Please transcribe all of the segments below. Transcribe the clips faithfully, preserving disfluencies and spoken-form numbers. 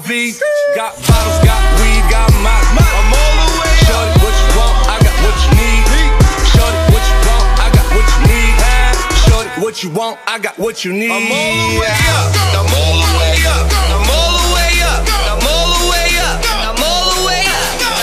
V. Got bottles, got weed, got my. I'm all the way up. Shorty, what you want? I got what you need. Shorty, what you want? I got what you need. Shorty, what you want? I got what you need. I'm all the way up. I'm all the way up. I'm all the way up. I'm all the way up. I'm all the way up.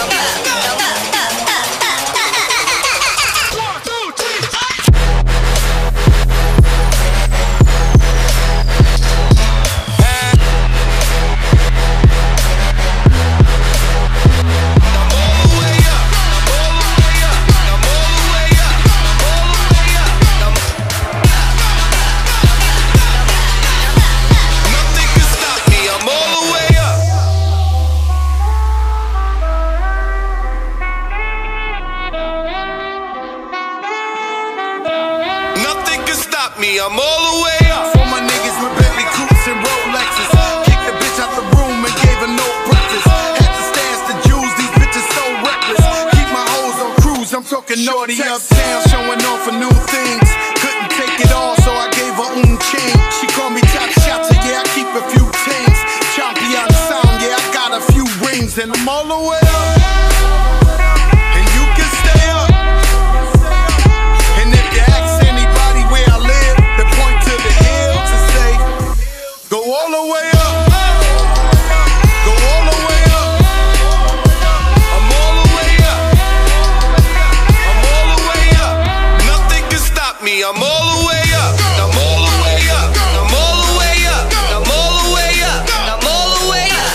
Me, I'm all the way up. For my niggas with Bentley Coupes and Rolexes. Kicked the bitch out the room and gave her no breakfast. Had to stash the jewels, these bitches so reckless. Keep my hoes on cruise, I'm talking naughty uptown, showing off for new things. Couldn't take it all, so I gave her un chain. She called me top shots, so yeah, I keep a few things. Champion sound, yeah, I got a few rings. And I'm all the way up. And you can stay up. And if you ask anybody where I live, they point to the hills and say, go all the way up. Go all the way up. I'm all the way up. I'm all the way up. Nothing can stop me. I'm all the way up. I'm all the way up. I'm all the way up. I'm all the way up. I'm all the way up.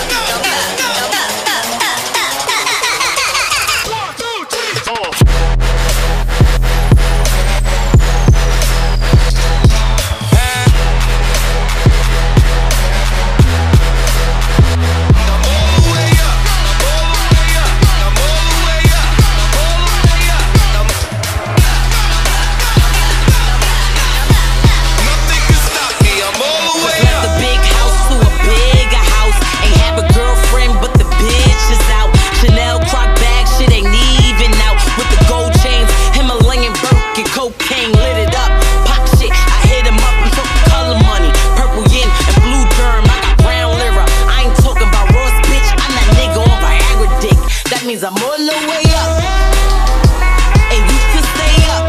One, two, three, four. Cocaine lit it up, pop shit, I hit him up, I'm talking color money, purple yin and blue germ, I got brown lira, I ain't talking about Ross, bitch, I'm that nigga on Viagra dick, that means I'm all the way up, and you can stay up.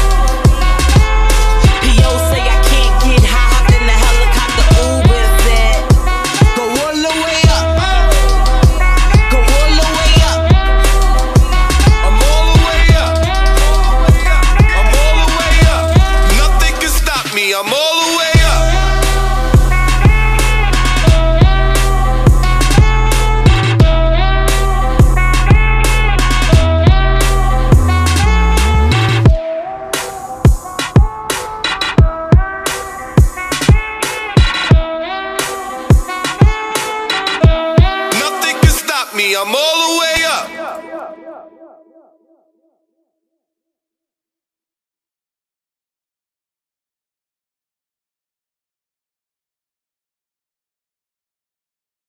P O say I can't get high, hopped in the helicopter, Uber said, go all the way up, go all the way up, I'm all the way up. Me, I'm all the way up. Nothing can stop me, I'm all the way up.